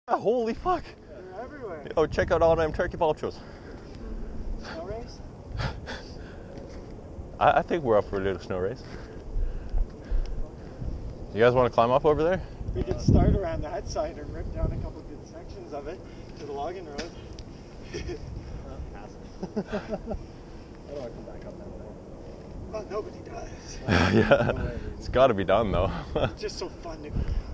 Oh, holy fuck. They're everywhere. Oh, check out all them turkey vultures. Snow race? I think we're up for a little snow race. You guys want to climb up over there? We could start around that side and rip down a couple of good sections of it to the logging road. I don't want to come back up that way. Well, nobody does. Yeah, it's got to be done though. It's just so fun to